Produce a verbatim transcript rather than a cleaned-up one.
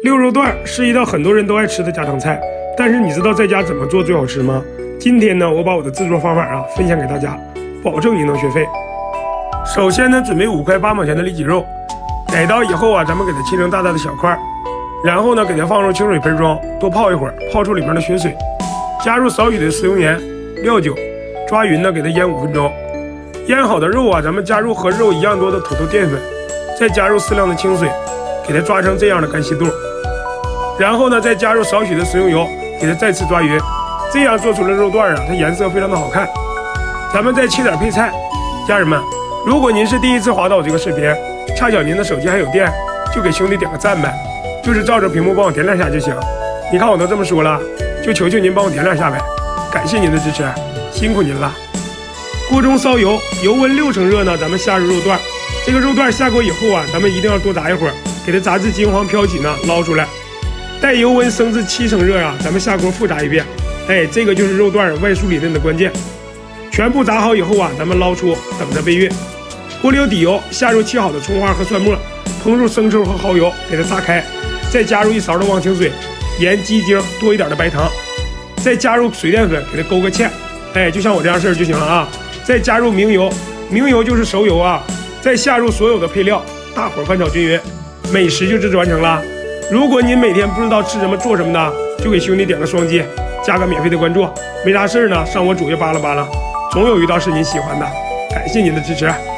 溜肉段是一道很多人都爱吃的家常菜，但是你知道在家怎么做最好吃吗？今天呢，我把我的制作方法啊分享给大家，保证你能学会。首先呢，准备五块八毛钱的里脊肉，改刀以后啊，咱们给它切成大大的小块，然后呢，给它放入清水盆中，多泡一会儿，泡出里面的血水，加入少许的食用盐、料酒，抓匀呢，给它腌五分钟。腌好的肉啊，咱们加入和肉一样多的土豆淀粉，再加入适量的清水，给它抓成这样的干细肚。然后呢，再加入少许的食用油，给它再次抓匀，这样做出的肉段啊，它颜色非常的好看。咱们再切点配菜，家人们，如果您是第一次滑到我这个视频，恰巧您的手机还有电，就给兄弟点个赞呗，就是照着屏幕帮我点两下就行。你看我都这么说了，就求求您帮我点两下呗，感谢您的支持，辛苦您了。锅中烧油，油温六成热呢，咱们下入肉段。这个肉段下锅以后啊，咱们一定要多炸一会儿，给它炸至金黄飘起呢，捞出来。待油温升至七成热啊，咱们下锅复炸一遍。哎，这个就是肉段外酥里嫩的关键。全部炸好以后啊，咱们捞出，等着备运。锅里有底油，下入切好的葱花和蒜末，烹入生抽和蚝油，给它炸开。再加入一勺的忘情水，盐、鸡精，多一点的白糖，再加入水淀粉，给它勾个芡。哎，就像我这样式儿就行了啊。再加入明油，明油就是熟油啊。再下入所有的配料，大伙翻炒均匀，美食就制作完成了。如果您每天不知道吃什么做什么的，就给兄弟点个双击，加个免费的关注。没啥事儿呢，上我主页扒拉扒拉，总有一道是您喜欢的。感谢您的支持。